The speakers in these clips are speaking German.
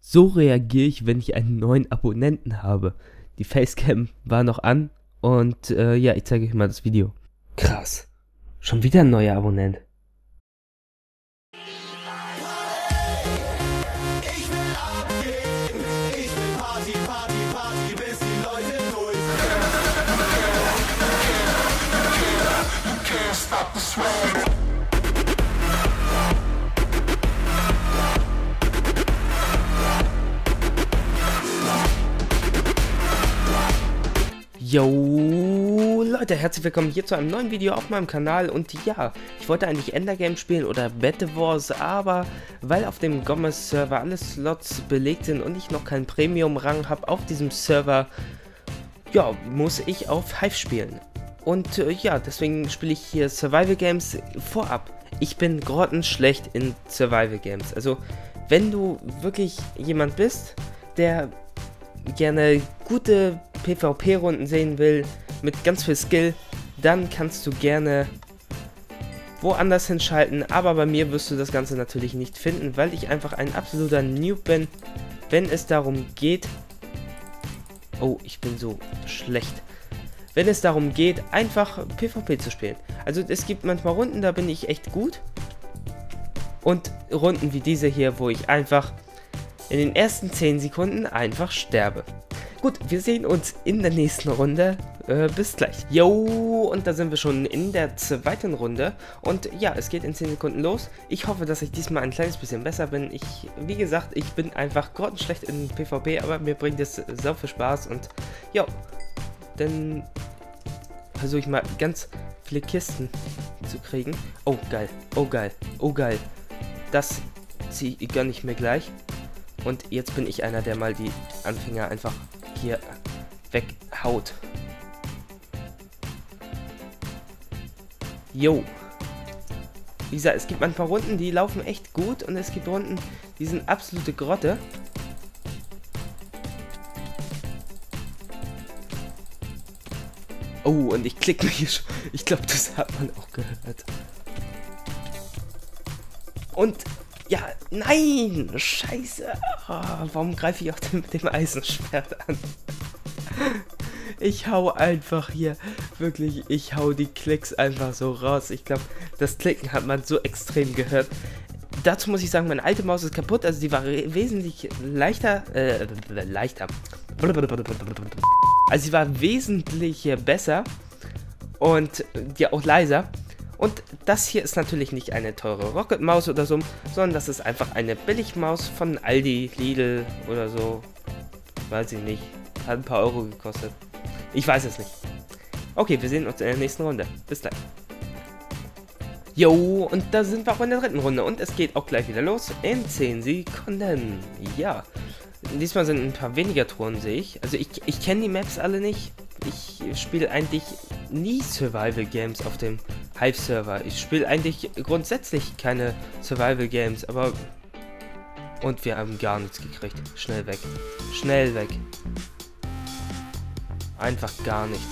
So reagiere ich, wenn ich einen neuen Abonnenten habe. Die Facecam war noch an und ja, ich zeige euch mal das Video. Krass. Schon wieder ein neuer Abonnent. Ich will abgehen, ich will Party, Party, Party, bis die Leute durch. You can't stop the swag. Yo Leute, herzlich willkommen hier zu einem neuen Video auf meinem Kanal. Und ja, ich wollte eigentlich Endergame spielen oder Bed Wars, aber weil auf dem Gomez Server alle Slots belegt sind und ich noch keinen Premium Rang habe auf diesem Server, ja, muss ich auf Hive spielen. Und ja, deswegen spiele ich hier Survival Games vorab. Ich bin grottenschlecht in Survival Games. Also, wenn du wirklich jemand bist, der gerne gute PvP-Runden sehen will, mit ganz viel Skill, dann kannst du gerne woanders hinschalten, aber bei mir wirst du das Ganze natürlich nicht finden, weil ich einfach ein absoluter Noob bin, wenn es darum geht, oh, ich bin so schlecht, wenn es darum geht, einfach PvP zu spielen. Also es gibt manchmal Runden, da bin ich echt gut, und Runden wie diese hier, wo ich einfach in den ersten 10 Sekunden einfach sterbe. Gut, wir sehen uns in der nächsten Runde. Bis gleich. Yo, und da sind wir schon in der zweiten Runde. Und ja, es geht in 10 Sekunden los. Ich hoffe, dass ich diesmal ein kleines bisschen besser bin. Wie gesagt, ich bin einfach grottenschlecht in PvP, aber mir bringt es sau viel Spaß. Und ja, dann versuche ich mal ganz viele Kisten zu kriegen. Oh, geil. Oh, geil. Oh, geil. Das gönne ich mir gleich. Und jetzt bin ich einer, der mal die Anfänger einfach hier weghaut. Jo. Wie gesagt, es gibt manchmal Runden, die laufen echt gut. Und es gibt Runden, die sind absolute Grotte. Oh, und ich klicke mich hier schon. Ich glaube, das hat man auch gehört. Und ja, nein! Scheiße! Oh, warum greife ich auch mit dem Eisenschwert an? Ich hau einfach hier, wirklich, ich hau die Klicks einfach so raus. Ich glaube, das Klicken hat man so extrem gehört. Dazu muss ich sagen, meine alte Maus ist kaputt, also die war wesentlich leichter, also sie war wesentlich besser und ja auch leiser. Und das hier ist natürlich nicht eine teure Rocket-Maus oder so, sondern das ist einfach eine Billigmaus von Aldi, Lidl oder so. Weiß ich nicht. Hat ein paar Euro gekostet. Ich weiß es nicht. Okay, wir sehen uns in der nächsten Runde. Bis gleich. Jo, und da sind wir auch in der dritten Runde. Und es geht auch gleich wieder los in 10 Sekunden. Ja. Diesmal sind ein paar weniger Thronen, sehe ich. Also ich kenne die Maps alle nicht. Ich spiele eigentlich nie Survival Games auf dem Hive Server. Ich spiele eigentlich grundsätzlich keine Survival Games, aber... Und wir haben gar nichts gekriegt. Schnell weg. Schnell weg. Einfach gar nichts.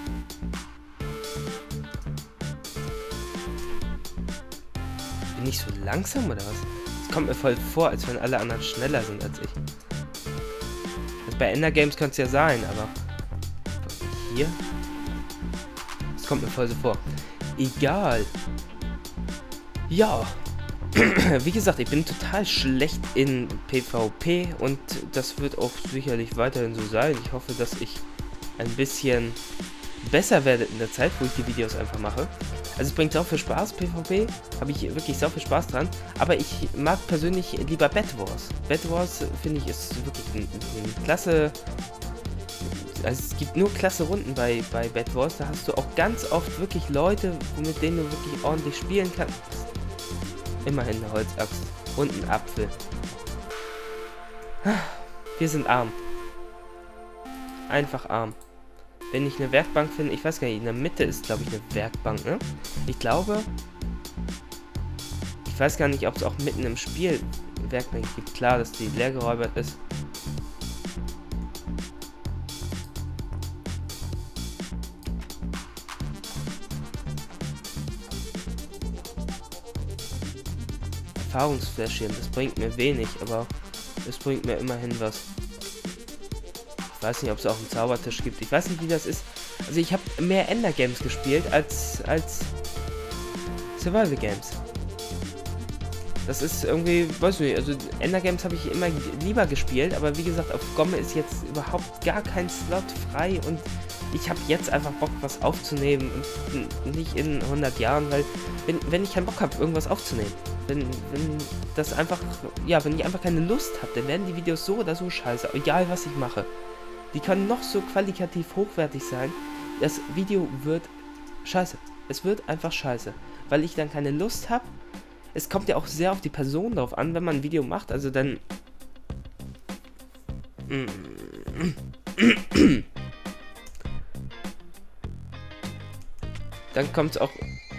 Bin ich so langsam oder was? Es kommt mir voll vor, als wenn alle anderen schneller sind als ich. Also bei Ender Games könnte es ja sein, aber... Hier? Das kommt mir voll so vor. Egal. Ja. Wie gesagt, ich bin total schlecht in PvP und das wird auch sicherlich weiterhin so sein. Ich hoffe, dass ich ein bisschen besser werde in der Zeit, wo ich die Videos einfach mache. Also es bringt sau viel Spaß, PvP. Habe ich wirklich sau viel Spaß dran. Aber ich mag persönlich lieber Bed Wars. Bed Wars, finde ich, ist wirklich eine klasse... Also es gibt nur klasse Runden bei Bed Wars, da hast du auch ganz oft wirklich Leute, mit denen du wirklich ordentlich spielen kannst. Immerhin eine Holzaxt und ein Apfel. Wir sind arm. Einfach arm. Wenn ich eine Werkbank finde, ich weiß gar nicht, in der Mitte ist, glaube ich, eine Werkbank, ne? Ich glaube, ich weiß gar nicht, ob es auch mitten im Spiel Werkbank gibt. Klar, dass die leer geräubert ist. Erfahrungsfläschchen, das bringt mir wenig, aber Es bringt mir immerhin was. Ich weiß nicht, ob es auch einen Zaubertisch gibt. Ich weiß nicht, wie das ist. Also ich habe mehr Ender Games gespielt als Survival Games. Das ist irgendwie, weiß nicht, also Ender Games habe ich immer lieber gespielt, aber wie gesagt, auf Gomme ist jetzt überhaupt gar kein Slot frei und ich habe jetzt einfach Bock, was aufzunehmen und nicht in 100 Jahren, weil wenn ich keinen Bock habe, irgendwas aufzunehmen, wenn das einfach, ja, wenn ich einfach keine Lust habe, dann werden die Videos so oder so scheiße, egal was ich mache. Die können noch so qualitativ hochwertig sein, das Video wird scheiße. Es wird einfach scheiße, weil ich dann keine Lust habe. Es kommt ja auch sehr auf die Person drauf an, wenn man ein Video macht, also dann... Dann kommt es auch...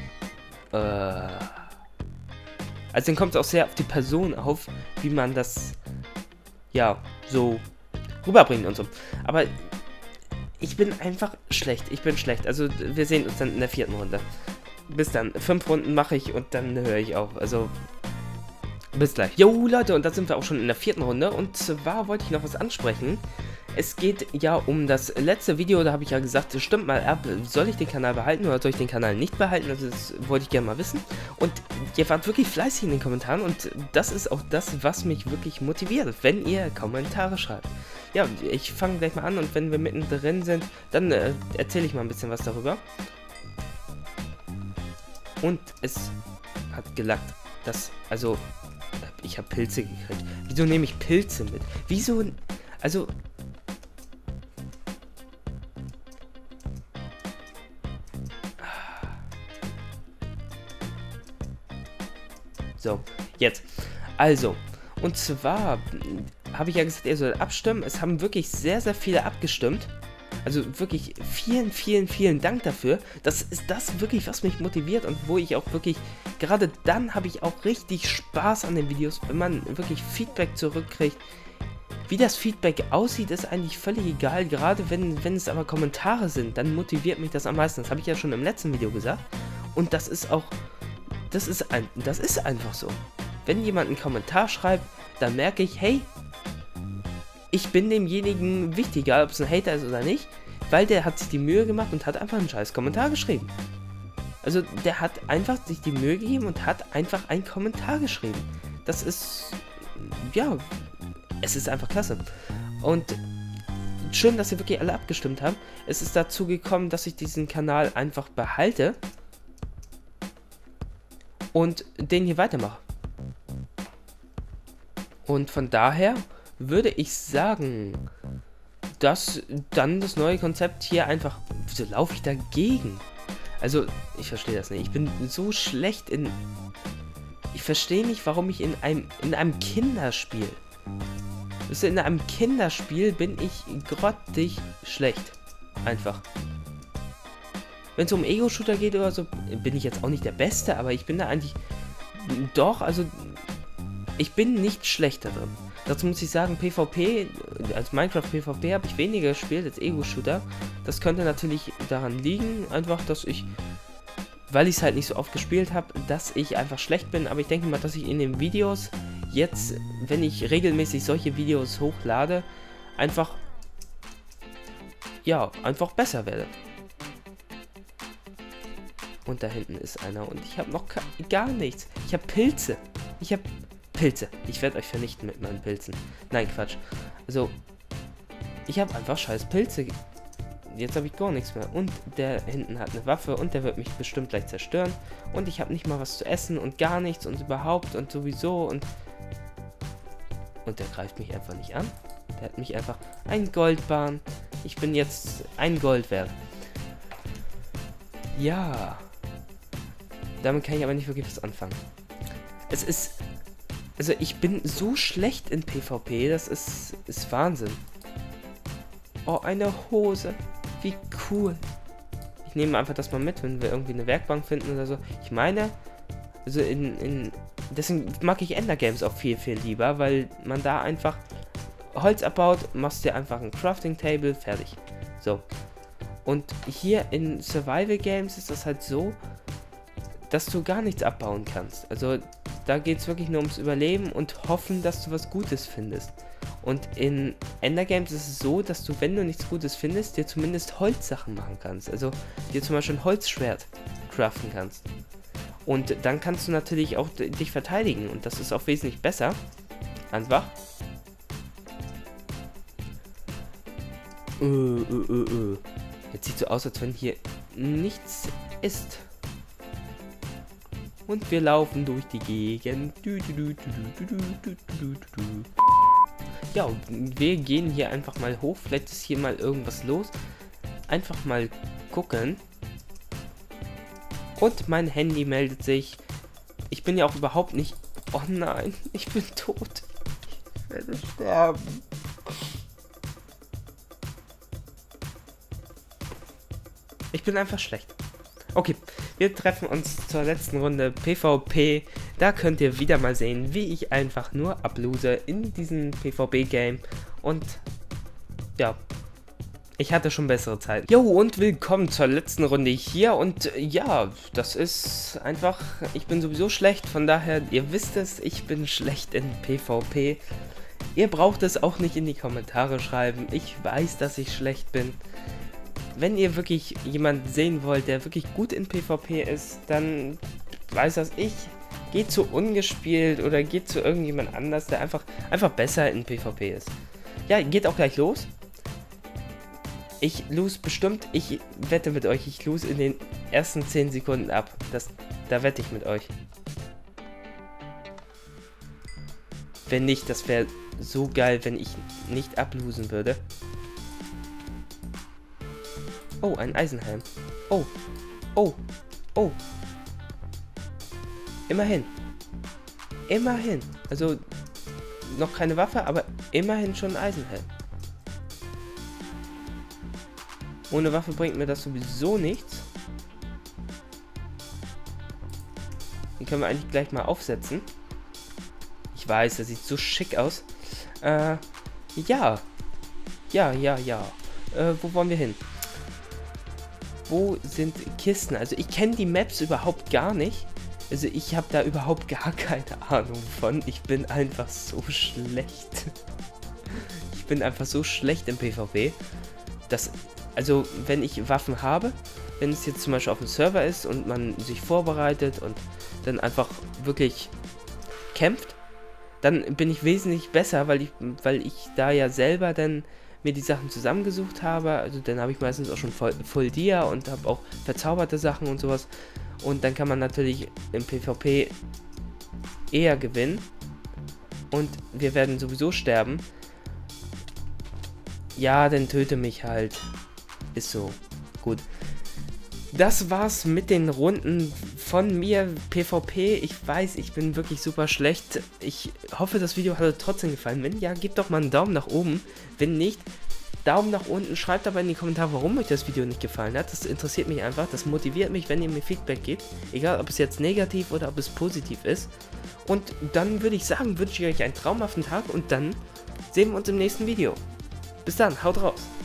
Also dann kommt es auch sehr auf die Person auf, wie man das... Ja, so rüberbringt und so. Aber ich bin einfach schlecht. Ich bin schlecht. Also wir sehen uns dann in der 4. Runde. Bis dann. 5 Runden mache ich und dann höre ich auf. Also, bis gleich. Jo, Leute, und da sind wir auch schon in der 4. Runde. Und zwar wollte ich noch was ansprechen. Es geht ja um das letzte Video, da habe ich ja gesagt, stimmt mal ab, soll ich den Kanal behalten oder soll ich den Kanal nicht behalten? Also das wollte ich gerne mal wissen. Und ihr wart wirklich fleißig in den Kommentaren und das ist auch das, was mich wirklich motiviert, wenn ihr Kommentare schreibt. Ja, ich fange gleich mal an und wenn wir mittendrin sind, dann erzähle ich mal ein bisschen was darüber. Und es hat gelackt. Also, ich habe Pilze gekriegt. Wieso nehme ich Pilze mit? Wieso, also... So, jetzt. Also, und zwar habe ich ja gesagt, ihr sollt abstimmen. Es haben wirklich sehr, sehr viele abgestimmt. Also wirklich vielen, vielen, vielen Dank dafür. Das ist das wirklich, was mich motiviert und wo ich auch wirklich, gerade dann habe ich auch richtig Spaß an den Videos, wenn man wirklich Feedback zurückkriegt. Wie das Feedback aussieht, ist eigentlich völlig egal, gerade wenn es aber Kommentare sind, dann motiviert mich das am meisten. Das habe ich ja schon im letzten Video gesagt. Und das ist auch, das ist einfach so. Wenn jemand einen Kommentar schreibt, dann merke ich, hey, ich bin demjenigen wichtiger, ob es ein Hater ist oder nicht, weil der hat sich die Mühe gemacht und hat einfach einen scheiß Kommentar geschrieben. Also der hat einfach sich die Mühe gegeben und hat einfach einen Kommentar geschrieben. Das ist, ja, es ist einfach klasse. Und schön, dass ihr wirklich alle abgestimmt habt. Es ist dazu gekommen, dass ich diesen Kanal einfach behalte und den hier weitermache. Und von daher würde ich sagen, dass dann das neue Konzept hier einfach... Wieso laufe ich dagegen? Also, ich verstehe das nicht. Ich bin so schlecht in... Ich verstehe nicht, warum ich in einem Kinderspiel... Wisst ihr, in einem Kinderspiel bin ich grottig schlecht. Einfach. Wenn es um Ego-Shooter geht oder so, bin ich jetzt auch nicht der Beste, aber ich bin da eigentlich... Doch, also... Ich bin nicht schlecht da drin. Dazu muss ich sagen, PvP, als Minecraft PvP habe ich weniger gespielt als Ego-Shooter. Das könnte natürlich daran liegen, einfach, dass ich, weil ich es halt nicht so oft gespielt habe, dass ich einfach schlecht bin. Aber ich denke mal, dass ich in den Videos jetzt, wenn ich regelmäßig solche Videos hochlade, einfach, ja, einfach besser werde. Und da hinten ist einer und ich habe noch gar nichts. Ich habe Pilze. Ich habe Pilze. Ich werde euch vernichten mit meinen Pilzen. Nein, Quatsch. Also, ich habe einfach scheiß Pilze. Jetzt habe ich gar nichts mehr. Und der hinten hat eine Waffe und der wird mich bestimmt gleich zerstören. Und ich habe nicht mal was zu essen und gar nichts und überhaupt und sowieso und... Und der greift mich einfach nicht an. Der hat mich einfach... Ein Goldbahn. Ich bin jetzt ein Gold wert. Ja. Damit kann ich aber nicht wirklich was anfangen. Es ist... Also ich bin so schlecht in PvP, das ist Wahnsinn. Oh, eine Hose. Wie cool. Ich nehme einfach das mal mit, wenn wir irgendwie eine Werkbank finden oder so. Ich meine, also deswegen mag ich Ender Games auch viel, viel lieber, weil man da einfach Holz abbaut, machst dir einfach ein Crafting Table, fertig. So. Und hier in Survival Games ist das halt so, dass du gar nichts abbauen kannst. Also Da geht es wirklich nur ums Überleben und hoffen, dass du was Gutes findest. Und in Endergames ist es so, dass du, wenn du nichts Gutes findest, dir zumindest Holzsachen machen kannst. Also dir zum Beispiel ein Holzschwert craften kannst. Und dann kannst du natürlich auch dich verteidigen. Und das ist auch wesentlich besser. Einfach. Jetzt sieht so aus, als wenn hier nichts ist. Und wir laufen durch die Gegend. Ja, und wir gehen hier einfach mal hoch. Vielleicht ist hier mal irgendwas los. Einfach mal gucken. Und mein Handy meldet sich. Ich bin ja auch überhaupt nicht... Oh nein, ich bin tot. Ich werde sterben. Ich bin einfach schlecht. Okay, wir treffen uns zur letzten Runde PvP. Da könnt ihr wieder mal sehen, wie ich einfach nur ablose in diesem PvP-Game. Und ja, ich hatte schon bessere Zeit. Jo, und willkommen zur letzten Runde hier. Und ja, das ist einfach, ich bin sowieso schlecht. Von daher, ihr wisst es, ich bin schlecht in PvP. Ihr braucht es auch nicht in die Kommentare schreiben. Ich weiß, dass ich schlecht bin. Wenn ihr wirklich jemanden sehen wollt, der wirklich gut in PvP ist, dann weiß das ich. Geht zu Ungespielt oder geht zu irgendjemand anders, der einfach besser in PvP ist. Ja, geht auch gleich los. Ich lose bestimmt, ich wette mit euch, ich lose in den ersten 10 Sekunden ab. Da wette ich mit euch. Wenn nicht, das wäre so geil, wenn ich nicht ablosen würde. Oh, ein Eisenhelm. Oh. Oh. Oh. Immerhin. Immerhin. Also, noch keine Waffe, aber immerhin schon ein Eisenhelm. Ohne Waffe bringt mir das sowieso nichts. Den können wir eigentlich gleich mal aufsetzen. Ich weiß, das sieht so schick aus. Ja. Wo wollen wir hin? Wo sind Kisten? Also ich kenne die Maps überhaupt gar nicht. Also ich habe da überhaupt gar keine Ahnung von. Ich bin einfach so schlecht. Ich bin einfach so schlecht im PvP. Also wenn ich Waffen habe, wenn es jetzt zum Beispiel auf dem Server ist und man sich vorbereitet und dann einfach wirklich kämpft, dann bin ich wesentlich besser, weil ich da ja selber dann mir die Sachen zusammengesucht habe. Also dann habe ich meistens auch schon Full Dia und habe auch verzauberte Sachen und sowas. Und dann kann man natürlich im PvP eher gewinnen. Und wir werden sowieso sterben. Ja, dann töte mich halt. Ist so. Gut. Das war's mit den Runden von mir, PvP. Ich weiß, ich bin wirklich super schlecht. Ich hoffe, das Video hat euch trotzdem gefallen. Wenn ja, gebt doch mal einen Daumen nach oben. Wenn nicht, Daumen nach unten. Schreibt aber in die Kommentare, warum euch das Video nicht gefallen hat. Das interessiert mich einfach. Das motiviert mich, wenn ihr mir Feedback gebt. Egal, ob es jetzt negativ oder ob es positiv ist. Und dann würde ich sagen, wünsche ich euch einen traumhaften Tag und dann sehen wir uns im nächsten Video. Bis dann, haut raus.